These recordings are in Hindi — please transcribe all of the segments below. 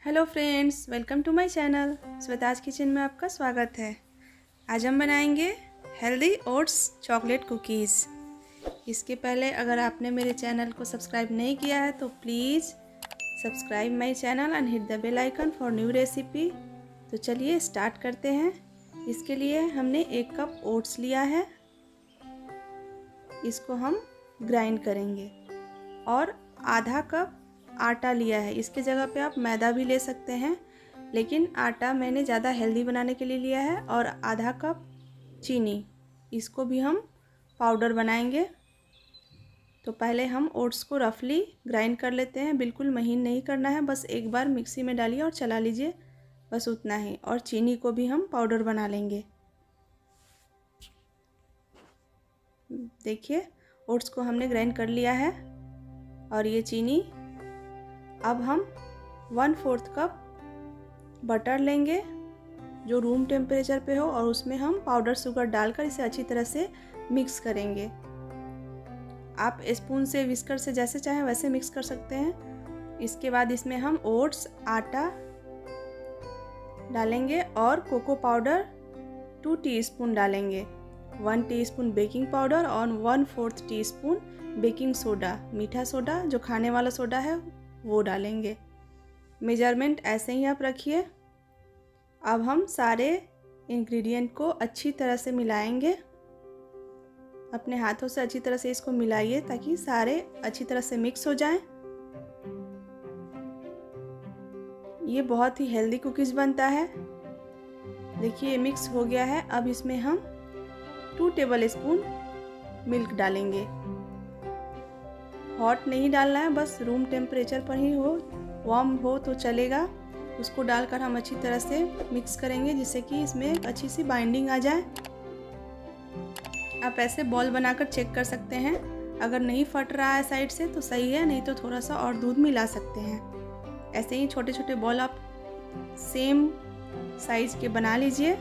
Hello friends, welcome to my channel Shweta's kitchen में आपका स्वागत है। आज हम बनाएंगे हेल्दी ओट्स चॉकलेट कुकीज़। इसके पहले अगर आपने मेरे चैनल को सब्सक्राइब नहीं किया है तो please subscribe my channel and hit the bell icon for new recipe. तो चलिए स्टार्ट करते हैं। इसके लिए हमने 1 कप ओट्स लिया है, इसको हम ग्राइंड करेंगे, और आधा कप आटा लिया है। इसके जगह पे आप मैदा भी ले सकते हैं, लेकिन आटा मैंने ज़्यादा हेल्दी बनाने के लिए लिया है। और आधा कप चीनी, इसको भी हम पाउडर बनाएंगे। तो पहले हम ओट्स को रफली ग्राइंड कर लेते हैं। बिल्कुल महीन नहीं करना है, बस एक बार मिक्सी में डालिए और चला लीजिए, बस उतना ही। और चीनी को भी हम पाउडर बना लेंगे। देखिए, ओट्स को हमने ग्राइंड कर लिया है और ये चीनी। अब हम 1/4 कप बटर लेंगे जो रूम टेम्परेचर पे हो, और उसमें हम पाउडर शुगर डालकर इसे अच्छी तरह से मिक्स करेंगे। आप स्पून से, विस्कर से, जैसे चाहें वैसे मिक्स कर सकते हैं। इसके बाद इसमें हम ओट्स, आटा डालेंगे और कोको पाउडर 2 टीस्पून डालेंगे। 1 टीस्पून बेकिंग पाउडर और 1/4 टीस्पून बेकिंग सोडा, मीठा सोडा जो खाने वाला सोडा है वो डालेंगे। मेजरमेंट ऐसे ही आप रखिए। अब हम सारे इंग्रेडिएंट को अच्छी तरह से मिलाएंगे। अपने हाथों से अच्छी तरह से इसको मिलाइए ताकि सारे अच्छी तरह से मिक्स हो जाएं। ये बहुत ही हेल्दी कुकीज़ बनता है। देखिए, ये मिक्स हो गया है। अब इसमें हम 2 टेबलस्पून मिल्क डालेंगे। हॉट नहीं डालना है, बस रूम टेम्परेचर पर ही हो, वार्म हो तो चलेगा। उसको डालकर हम अच्छी तरह से मिक्स करेंगे जिससे कि इसमें एक अच्छी सी बाइंडिंग आ जाए। आप ऐसे बॉल बनाकर चेक कर सकते हैं। अगर नहीं फट रहा है साइड से तो सही है, नहीं तो थोड़ा सा और दूध मिला सकते हैं। ऐसे ही छोटे छोटे बॉल आप सेम साइज के बना लीजिए।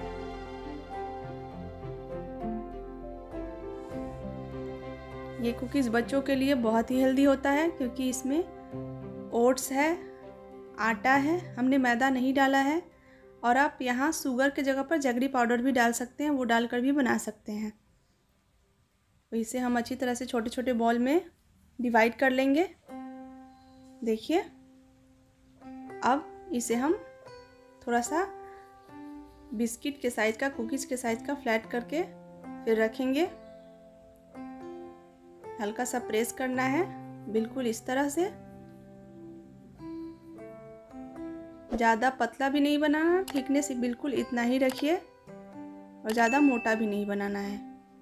ये कुकीज़ बच्चों के लिए बहुत ही हेल्दी होता है क्योंकि इसमें ओट्स है, आटा है, हमने मैदा नहीं डाला है। और आप यहाँ शुगर के जगह पर जगरी पाउडर भी डाल सकते हैं, वो डालकर भी बना सकते हैं। तो इसे हम अच्छी तरह से छोटे छोटे बॉल में डिवाइड कर लेंगे। देखिए, अब इसे हम थोड़ा सा बिस्किट के साइज़ का, कुकीज़ के साइज़ का फ्लैट करके फिर रखेंगे। हल्का सा प्रेस करना है, बिल्कुल इस तरह से। ज़्यादा पतला भी नहीं बनाना, थिकनेस बिल्कुल इतना ही रखिए, और ज़्यादा मोटा भी नहीं बनाना है।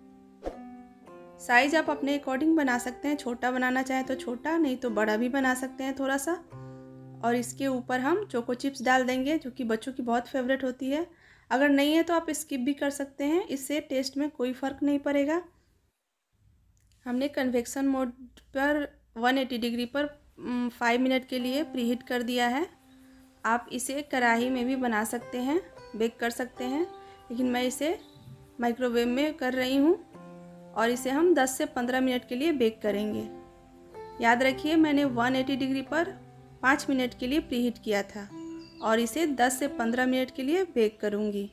साइज आप अपने अकॉर्डिंग बना सकते हैं। छोटा बनाना चाहे तो छोटा, नहीं तो बड़ा भी बना सकते हैं थोड़ा सा। और इसके ऊपर हम चोको चिप्स डाल देंगे जो कि बच्चों की बहुत फेवरेट होती है। अगर नहीं है तो आप स्किप भी कर सकते हैं, इससे टेस्ट में कोई फ़र्क नहीं पड़ेगा। हमने कन्वेक्शन मोड पर 180 डिग्री पर 5 मिनट के लिए प्रीहीट कर दिया है। आप इसे कढ़ाई में भी बना सकते हैं, बेक कर सकते हैं, लेकिन मैं इसे माइक्रोवेव में कर रही हूँ। और इसे हम 10 से 15 मिनट के लिए बेक करेंगे। याद रखिए, मैंने 180 डिग्री पर 5 मिनट के लिए प्रीहीट किया था, और इसे 10 से 15 मिनट के लिए बेक करूँगी।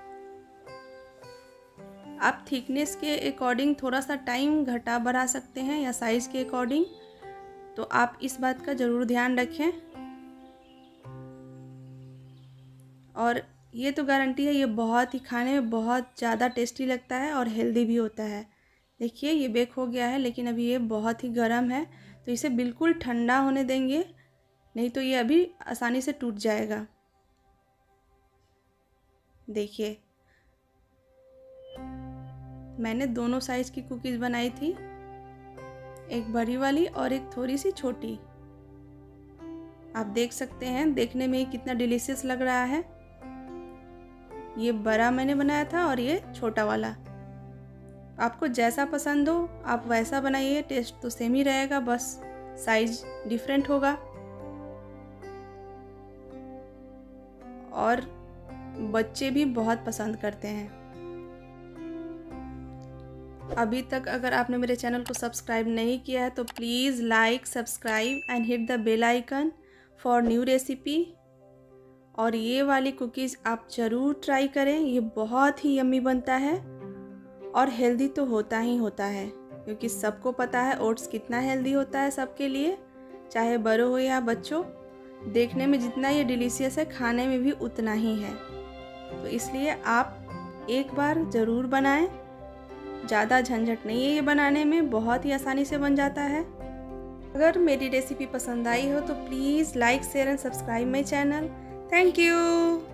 आप थिकनेस के अकॉर्डिंग थोड़ा सा टाइम घटा बढ़ा सकते हैं, या साइज़ के अकॉर्डिंग। तो आप इस बात का ज़रूर ध्यान रखें। और ये तो गारंटी है, ये बहुत ही खाने में बहुत ज़्यादा टेस्टी लगता है और हेल्दी भी होता है। देखिए, ये बेक हो गया है, लेकिन अभी ये बहुत ही गर्म है, तो इसे बिल्कुल ठंडा होने देंगे, नहीं तो ये अभी आसानी से टूट जाएगा। देखिए, मैंने दोनों साइज़ की कुकीज़ बनाई थी, एक बड़ी वाली और एक थोड़ी सी छोटी। आप देख सकते हैं, देखने में ये कितना डिलीशियस लग रहा है। ये बड़ा मैंने बनाया था और ये छोटा वाला। आपको जैसा पसंद हो आप वैसा बनाइए, टेस्ट तो सेम ही रहेगा, बस साइज डिफरेंट होगा। और बच्चे भी बहुत पसंद करते हैं। अभी तक अगर आपने मेरे चैनल को सब्सक्राइब नहीं किया है तो please like, subscribe and hit the bell icon for new recipe. और ये वाली कुकीज़ आप ज़रूर ट्राई करें। ये बहुत ही यम्मी बनता है और हेल्दी तो होता ही होता है, क्योंकि सबको पता है ओट्स कितना हेल्दी होता है सबके लिए, चाहे बड़ों हो या बच्चों। देखने में जितना ये डिलीशियस है, खाने में भी उतना ही है। तो इसलिए आप एक बार ज़रूर बनाएं। ज़्यादा झंझट नहीं है ये बनाने में, बहुत ही आसानी से बन जाता है। अगर मेरी रेसिपी पसंद आई हो तो please like, share and subscribe my channel. Thank you.